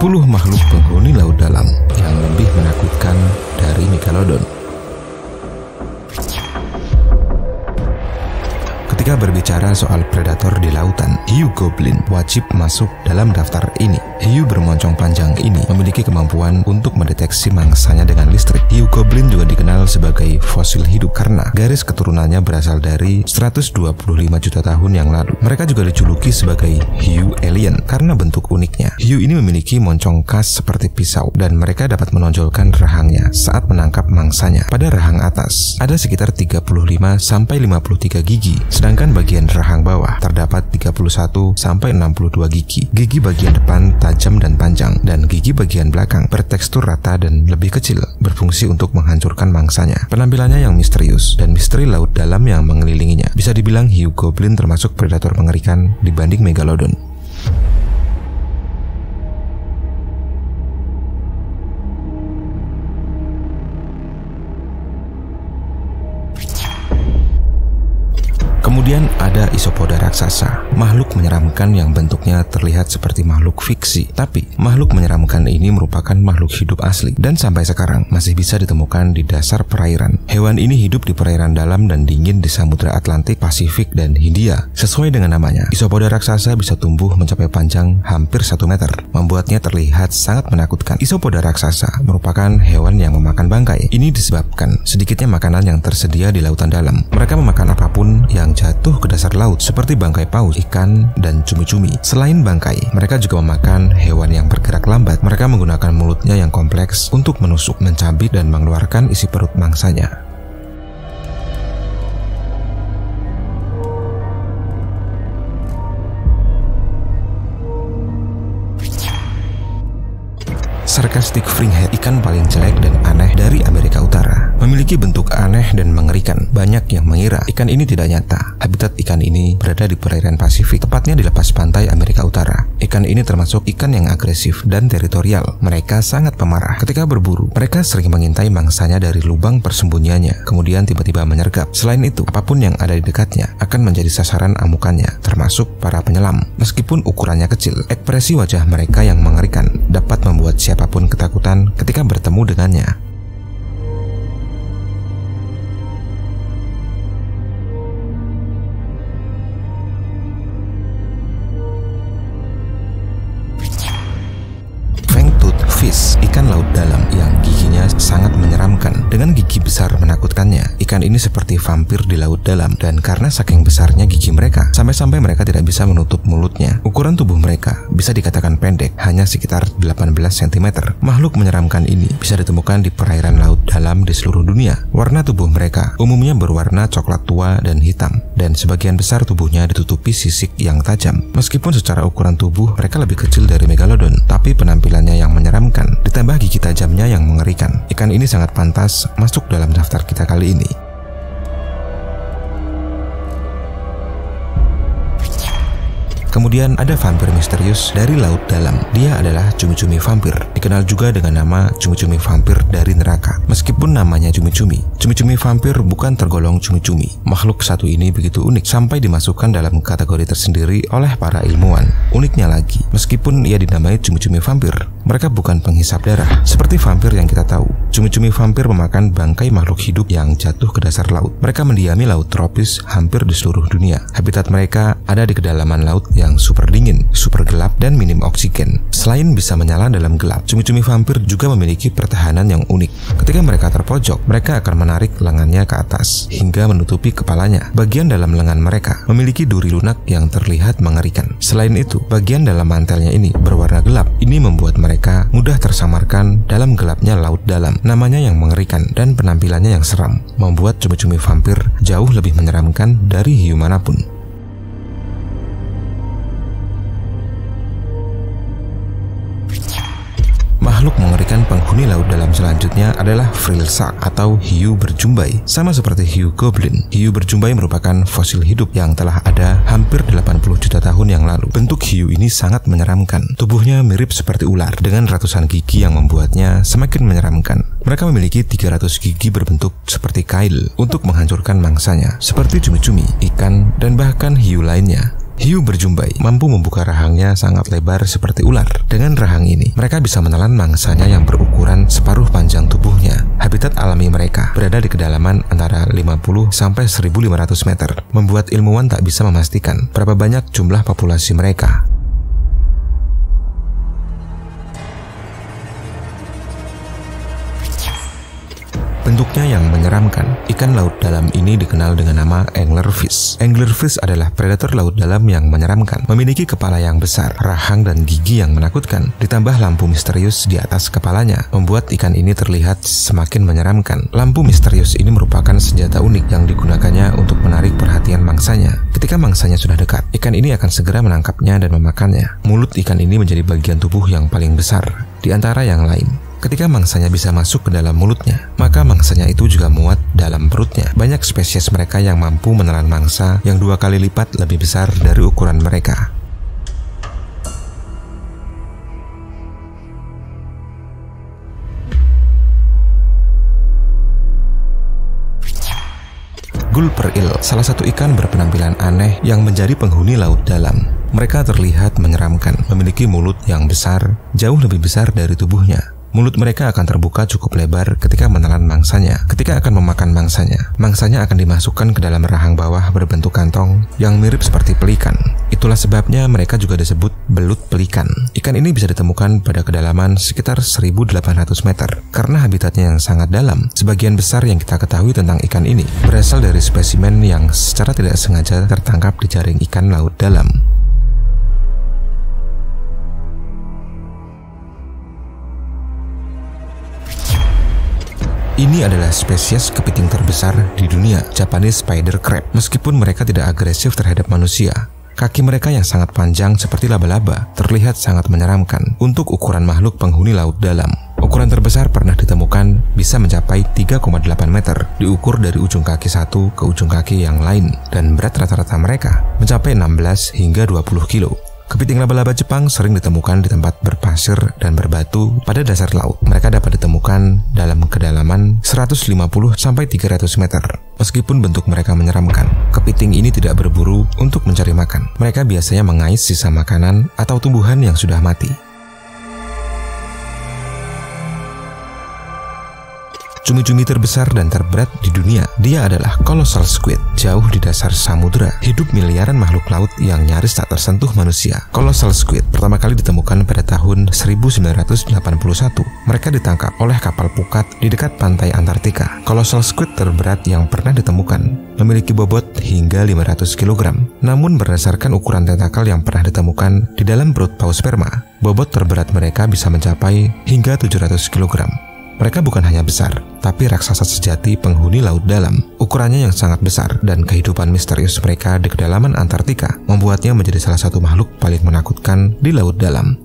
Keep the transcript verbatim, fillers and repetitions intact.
sepuluh makhluk penghuni laut dalam yang lebih menakutkan dari Megalodon. Ketika berbicara soal predator di lautan, hiu goblin wajib masuk dalam daftar ini. Hiu bermoncong panjang ini memiliki kemampuan untuk mendeteksi mangsanya dengan listrik. Hiu goblin juga dikenal sebagai fosil hidup karena garis keturunannya berasal dari seratus dua puluh lima juta tahun yang lalu. Mereka juga dijuluki sebagai hiu alien karena bentuk uniknya. Hiu ini memiliki moncong khas seperti pisau dan mereka dapat menonjolkan rahangnya saat menangkap mangsanya. Pada rahang atas ada sekitar tiga puluh lima sampai lima puluh tiga gigi, sedangkan bagian rahang bawah terdapat tiga puluh satu sampai enam puluh dua gigi. Gigi bagian depan tajam dan panjang, dan gigi bagian belakang bertekstur rata dan lebih kecil, berfungsi untuk menghancurkan mangsanya. Penampilannya yang misterius dan misteri laut dalam yang mengelilinginya, bisa dibilang hiu goblin termasuk predator mengerikan dibanding Megalodon. Kemudian ada isopoda raksasa, makhluk menyeramkan yang bentuknya terlihat seperti makhluk fiksi. Tapi makhluk menyeramkan ini merupakan makhluk hidup asli dan sampai sekarang masih bisa ditemukan di dasar perairan. Hewan ini hidup di perairan dalam dan dingin di Samudra Atlantik, Pasifik, dan Hindia. Sesuai dengan namanya, isopoda raksasa bisa tumbuh mencapai panjang hampir satu meter, membuatnya terlihat sangat menakutkan. Isopoda raksasa merupakan hewan yang memakan bangkai. Ini disebabkan sedikitnya makanan yang tersedia di lautan dalam. Mereka memakan apapun yang jatuh ke dasar laut seperti bangkai paus, ikan, dan cumi-cumi. Selain bangkai, mereka juga memakan hewan yang bergerak lambat. Mereka menggunakan mulutnya yang kompleks untuk menusuk, mencabik, dan mengeluarkan isi perut mangsanya. Sarcastic Fringhead, ikan paling jelek dan aneh dari Amerika Utara. Memiliki bentuk aneh dan mengerikan. Banyak yang mengira ikan ini tidak nyata. Habitat ikan ini berada di perairan Pasifik, tepatnya di lepas pantai Amerika Utara. Ikan ini termasuk ikan yang agresif dan teritorial. Mereka sangat pemarah. Ketika berburu, mereka sering mengintai mangsanya dari lubang persembunyiannya, kemudian tiba-tiba menyergap. Selain itu, apapun yang ada di dekatnya akan menjadi sasaran amukannya, termasuk para penyelam. Meskipun ukurannya kecil, ekspresi wajah mereka yang mengerikan dapat membuat siapa pun ketakutan ketika bertemu dengannya. Fangtooth fish, ikan laut dalam yang giginya sangat menyeramkan. Dengan gigi besar menakutkannya, ikan ini seperti vampir di laut dalam, dan karena saking besarnya gigi mereka, sampai-sampai mereka tidak bisa menutup mulutnya. Ukuran tubuh mereka bisa dikatakan pendek, hanya sekitar delapan belas sentimeter. Makhluk menyeramkan ini bisa ditemukan di perairan laut dalam di seluruh dunia. Warna tubuh mereka umumnya berwarna coklat tua dan hitam, dan sebagian besar tubuhnya ditutupi sisik yang tajam. Meskipun secara ukuran tubuh mereka lebih kecil dari Megalodon, tapi penampilannya yang menyeramkan ditambah gigi tajamnya yang mengerikan, ikan ini sangat pantas masuk dalam daftar kita kali ini. Kemudian ada vampir misterius dari laut dalam. Dia adalah cumi-cumi vampir, dikenal juga dengan nama cumi-cumi vampir dari neraka. Meskipun namanya cumi-cumi, cumi-cumi vampir bukan tergolong cumi-cumi. Makhluk satu ini begitu unik sampai dimasukkan dalam kategori tersendiri oleh para ilmuwan. Uniknya lagi, meskipun ia dinamai cumi-cumi vampir, mereka bukan penghisap darah seperti vampir yang kita tahu. Cumi-cumi vampir memakan bangkai makhluk hidup yang jatuh ke dasar laut. Mereka mendiami laut tropis hampir di seluruh dunia. Habitat mereka ada di kedalaman laut yang yang super dingin, super gelap, dan minim oksigen. Selain bisa menyala dalam gelap, cumi-cumi vampir juga memiliki pertahanan yang unik. Ketika mereka terpojok, mereka akan menarik lengannya ke atas hingga menutupi kepalanya. Bagian dalam lengan mereka memiliki duri lunak yang terlihat mengerikan. Selain itu, bagian dalam mantelnya ini berwarna gelap. Ini membuat mereka mudah tersamarkan dalam gelapnya laut dalam. Namanya yang mengerikan dan penampilannya yang seram membuat cumi-cumi vampir jauh lebih menyeramkan dari hiu manapun. Makhluk mengerikan penghuni laut dalam selanjutnya adalah frill shark atau hiu berjumbai. Sama seperti hiu goblin, hiu berjumbai merupakan fosil hidup yang telah ada hampir delapan puluh juta tahun yang lalu. Bentuk hiu ini sangat menyeramkan. Tubuhnya mirip seperti ular dengan ratusan gigi yang membuatnya semakin menyeramkan. Mereka memiliki tiga ratus gigi berbentuk seperti kail untuk menghancurkan mangsanya, seperti cumi-cumi, ikan, dan bahkan hiu lainnya. Hiu berjumbai mampu membuka rahangnya sangat lebar seperti ular. Dengan rahang ini, mereka bisa menelan mangsanya yang berukuran separuh panjang tubuhnya. Habitat alami mereka berada di kedalaman antara lima puluh sampai seribu lima ratus meter, membuat ilmuwan tak bisa memastikan berapa banyak jumlah populasi mereka. Bentuknya yang menyeramkan, ikan laut dalam ini dikenal dengan nama anglerfish. Anglerfish adalah predator laut dalam yang menyeramkan, memiliki kepala yang besar, rahang dan gigi yang menakutkan, ditambah lampu misterius di atas kepalanya, membuat ikan ini terlihat semakin menyeramkan. Lampu misterius ini merupakan senjata unik yang digunakannya untuk menarik perhatian mangsanya. Ketika mangsanya sudah dekat, ikan ini akan segera menangkapnya dan memakannya. Mulut ikan ini menjadi bagian tubuh yang paling besar di antara yang lain. Ketika mangsanya bisa masuk ke dalam mulutnya, maka mangsanya itu juga muat dalam perutnya. Banyak spesies mereka yang mampu menelan mangsa yang dua kali lipat lebih besar dari ukuran mereka. Gulper eel, salah satu ikan berpenampilan aneh yang menjadi penghuni laut dalam. Mereka terlihat menyeramkan, memiliki mulut yang besar, jauh lebih besar dari tubuhnya. Mulut mereka akan terbuka cukup lebar ketika menelan mangsanya. Ketika akan memakan mangsanya, mangsanya akan dimasukkan ke dalam rahang bawah berbentuk kantong yang mirip seperti pelikan. Itulah sebabnya mereka juga disebut belut pelikan. Ikan ini bisa ditemukan pada kedalaman sekitar seribu delapan ratus meter. Karena habitatnya yang sangat dalam, sebagian besar yang kita ketahui tentang ikan ini berasal dari spesimen yang secara tidak sengaja tertangkap di jaring ikan laut dalam. Ini adalah spesies kepiting terbesar di dunia, Japanese spider crab. Meskipun mereka tidak agresif terhadap manusia, kaki mereka yang sangat panjang seperti laba-laba terlihat sangat menyeramkan untuk ukuran makhluk penghuni laut dalam. Ukuran terbesar pernah ditemukan bisa mencapai tiga koma delapan meter, diukur dari ujung kaki satu ke ujung kaki yang lain, dan berat rata-rata mereka mencapai enam belas hingga dua puluh kilo. Kepiting laba-laba Jepang sering ditemukan di tempat berpasir dan berbatu pada dasar laut. Mereka dapat ditemukan dalam kedalaman seratus lima puluh sampai tiga ratus meter. Meskipun bentuk mereka menyeramkan, kepiting ini tidak berburu untuk mencari makan. Mereka biasanya mengais sisa makanan atau tumbuhan yang sudah mati. Cumi-cumi terbesar dan terberat di dunia, dia adalah colossal squid. Jauh di dasar samudera, hidup miliaran makhluk laut yang nyaris tak tersentuh manusia. Colossal squid pertama kali ditemukan pada tahun seribu sembilan ratus delapan puluh satu. Mereka ditangkap oleh kapal pukat di dekat pantai Antartika. Colossal squid terberat yang pernah ditemukan memiliki bobot hingga lima ratus kilogram. Namun berdasarkan ukuran tentakel yang pernah ditemukan di dalam perut paus sperma, bobot terberat mereka bisa mencapai hingga tujuh ratus kilogram. Mereka bukan hanya besar, tapi raksasa sejati penghuni laut dalam. Ukurannya yang sangat besar dan kehidupan misterius mereka di kedalaman Antartika membuatnya menjadi salah satu makhluk paling menakutkan di laut dalam.